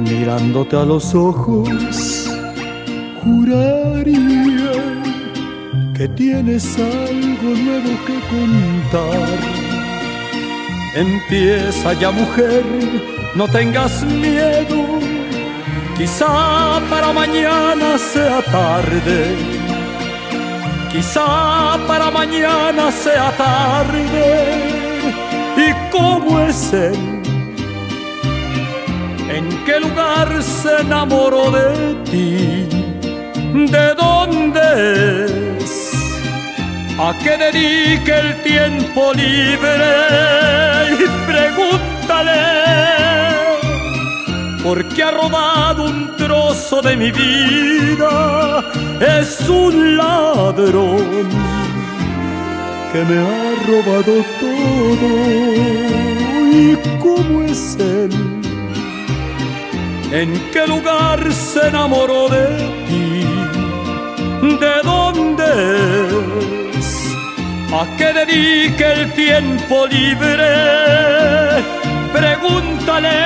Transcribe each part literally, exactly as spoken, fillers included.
Mirándote a los ojos, juraría que tienes algo nuevo que contar. Empieza ya, mujer, no tengas miedo, quizá para mañana sea tarde, quizá para mañana sea tarde. ¿Y cómo es él? ¿En qué lugar se enamoró de ti? ¿De dónde es? ¿A qué dedique el tiempo libre? Y pregúntale, ¿por qué ha robado un trozo de mi vida? Es un ladrón que me ha robado todo. ¿Y cómo es él? ¿En qué lugar se enamoró de ti? ¿De dónde es? ¿A qué dedique el tiempo libre? Pregúntale,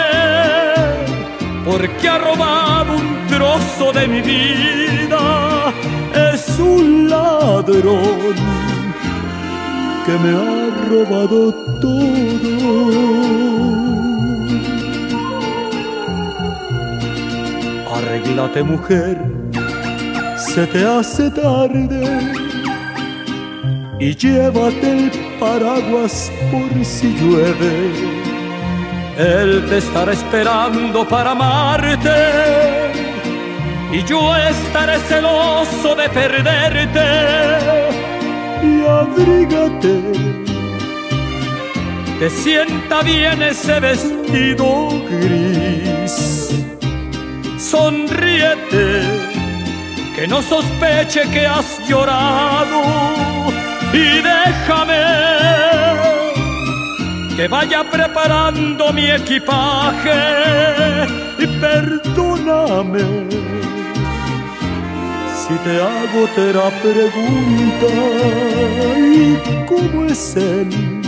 ¿por qué ha robado un trozo de mi vida? Es un ladrón que me ha robado todo. Arréglate, mujer, se te hace tarde, y llévate el paraguas por si llueve. Él te estará esperando para amarte, y yo estaré celoso de perderte. Y abrígate, te sienta bien ese vestido gris. Sonríete, que no sospeche que has llorado, y déjame que vaya preparando mi equipaje. Y perdóname si te hago otra pregunta. ¿Y cómo es él?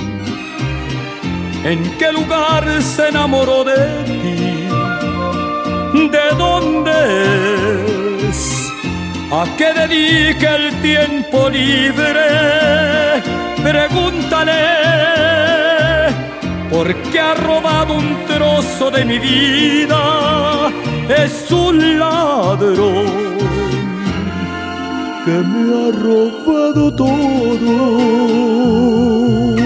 ¿En qué lugar se enamoró de ti? ¿De dónde es? ¿A qué dedica el tiempo libre? Pregúntale, ¿por qué ha robado un trozo de mi vida? Es un ladrón que me ha robado todo.